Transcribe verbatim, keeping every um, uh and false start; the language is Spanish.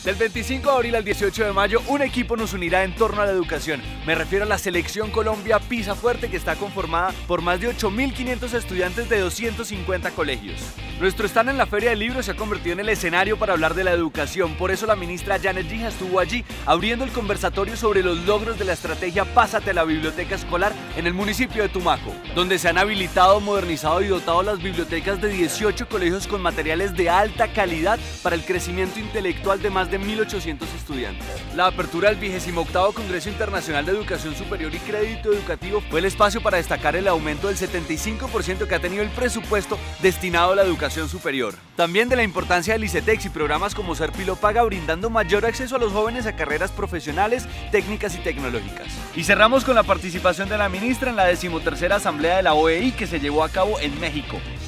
Del veinticinco de abril al dieciocho de mayo, un equipo nos unirá en torno a la educación. Me refiero a la Selección Colombia Pisa Fuerte, que está conformada por más de ocho mil quinientos estudiantes de doscientos cincuenta colegios. Nuestro stand en la Feria del Libro se ha convertido en el escenario para hablar de la educación. Por eso la ministra Janet Gija estuvo allí abriendo el conversatorio sobre los logros de la estrategia Pásate a la Biblioteca Escolar en el municipio de Tumaco, donde se han habilitado, modernizado y dotado las bibliotecas de dieciocho colegios con materiales de alta calidad para el crecimiento intelectual de más de mil ochocientos estudiantes. La apertura del vigésimo octavo Congreso Internacional de Educación Superior y Crédito Educativo fue el espacio para destacar el aumento del setenta y cinco por ciento que ha tenido el presupuesto destinado a la educación superior. También de la importancia del ICETEX y programas como Ser Pilo Paga, brindando mayor acceso a los jóvenes a carreras profesionales, técnicas y tecnológicas. Y cerramos con la participación de la ministra en la decimotercera Asamblea de la O E I que se llevó a cabo en México.